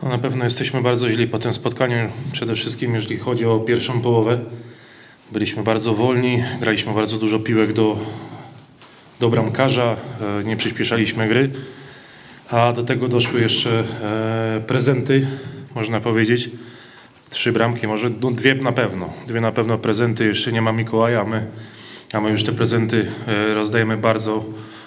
na pewno jesteśmy bardzo źli po tym spotkaniu, przede wszystkim jeżeli chodzi o pierwszą połowę. Byliśmy bardzo wolni, graliśmy bardzo dużo piłek do bramkarza, nie przyspieszaliśmy gry, a do tego doszły jeszcze prezenty, można powiedzieć. 3 bramki, może no 2 na pewno. 2 na pewno prezenty, jeszcze nie ma Mikołaja, a my już te prezenty rozdajemy bardzo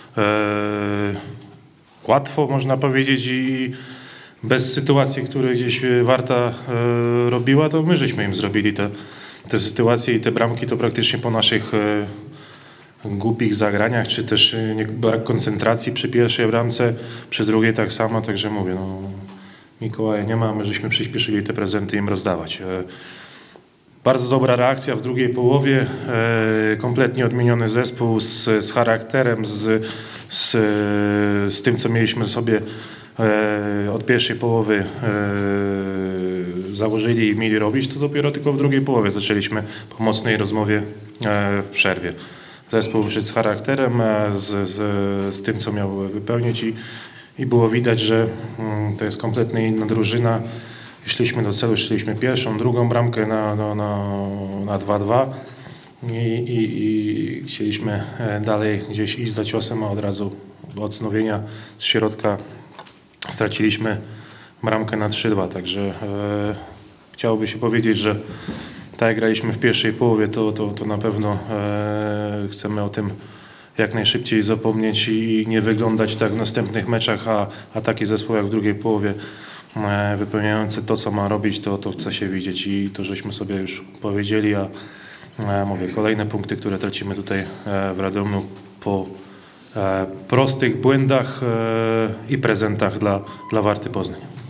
łatwo, można powiedzieć, i bez sytuacji, które gdzieś Warta robiła, to my żeśmy im zrobili te sytuacje i te bramki to praktycznie po naszych głupich zagraniach, czy też brak koncentracji przy pierwszej bramce, przy drugiej tak samo, także mówię, no, Mikołaja nie ma, my żeśmy przyspieszyli te prezenty im rozdawać. Bardzo dobra reakcja w drugiej połowie, kompletnie odmieniony zespół z charakterem, z tym, co mieliśmy sobie od pierwszej połowy założyli i mieli robić, to dopiero tylko w drugiej połowie zaczęliśmy po mocnej rozmowie w przerwie. Zespół wyszedł z charakterem, z tym, co miał wypełnić i było widać, że to jest kompletnie inna drużyna. Szliśmy do celu, szliśmy pierwszą, drugą bramkę na 2-2 i chcieliśmy dalej gdzieś iść za ciosem, a od razu do odnowienia z środka straciliśmy bramkę na 3-2, także chciałoby się powiedzieć, że tak jak graliśmy w pierwszej połowie, to na pewno chcemy o tym jak najszybciej zapomnieć i nie wyglądać tak w następnych meczach, a taki zespół jak w drugiej połowie wypełniający to, co ma robić, to chce się widzieć i to żeśmy sobie już powiedzieli, a mówię, kolejne punkty, które tracimy tutaj w Radomiu po prostych błędach i prezentach dla Warty Poznań.